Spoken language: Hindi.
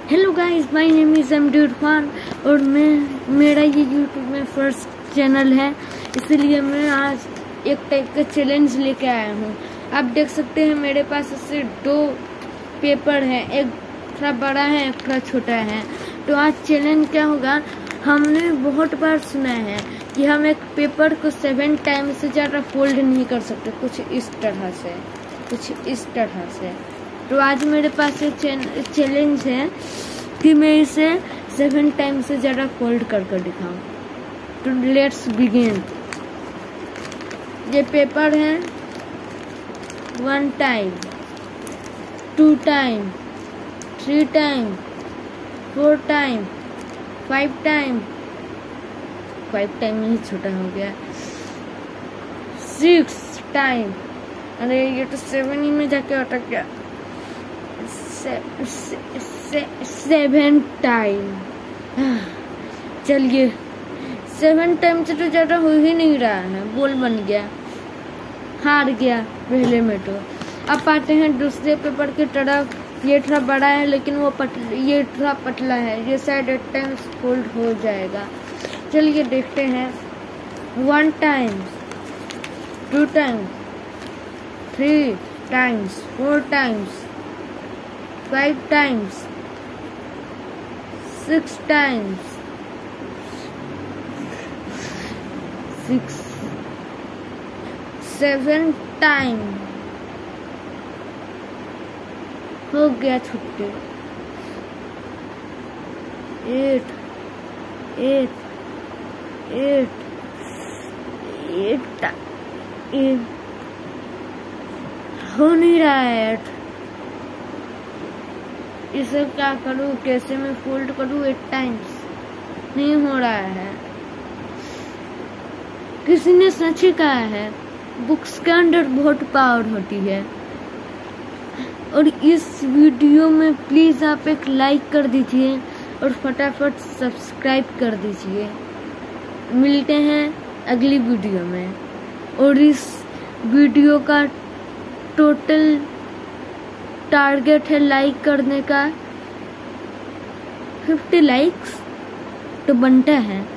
Hello guys, my name is Amjad Khan और मेरा ये यूट्यूब में फर्स्ट चैनल है, इसलिए मैं आज एक टाइप का चैलेंज लेके आया हूँ। आप देख सकते हैं मेरे पास ऐसे दो पेपर हैं, एक थोड़ा बड़ा है एक थोड़ा छोटा है। तो आज चैलेंज क्या होगा, हमने बहुत बार सुना है कि हम एक पेपर को 7 टाइम से ज़्यादा फोल्ड नहीं कर सकते, कुछ इस तरह से। तो आज मेरे पास एक चैलेंज है कि मैं इसे 7 टाइम से ज़्यादा फोल्ड कर दिखाऊं। तो लेट्स बिगिन। ये पेपर है 1 time, 2 time, 3 time, 4 time, 5 time, 5 time ही छोटा हो गया, 6 टाइम, अरे ये तो 7 ही में जाके अटक गया, 7 टाइम। चलिए 7 टाइम से तो ज्यादा हो ही नहीं रहा है, बोल बन गया, हार गया पहले में। तो अब आते हैं दूसरे पेपर की तरफ। ये थोड़ा बड़ा है लेकिन ये थोड़ा पतला है, ये शायद 8 टाइम्स फोल्ड हो जाएगा। चलिए देखते हैं। 1 time, 2 time, 3 times, 4 times, 5 times, 6 times, 7 times, हो गया छुट्टी। 8 हो नहीं रहा है। इसे क्या करूँ, कैसे मैं फोल्ड करूँ? 8 टाइम्स नहीं हो रहा है। किसी ने सच ही कहा है, बुक्स के अंदर बहुत पावर होती है। और इस वीडियो में प्लीज आप एक लाइक कर दीजिए और फटाफट सब्सक्राइब कर दीजिए। मिलते हैं अगली वीडियो में। और इस वीडियो का टोटल टारगेट है लाइक करने का 50 लाइक्स तो बनता है।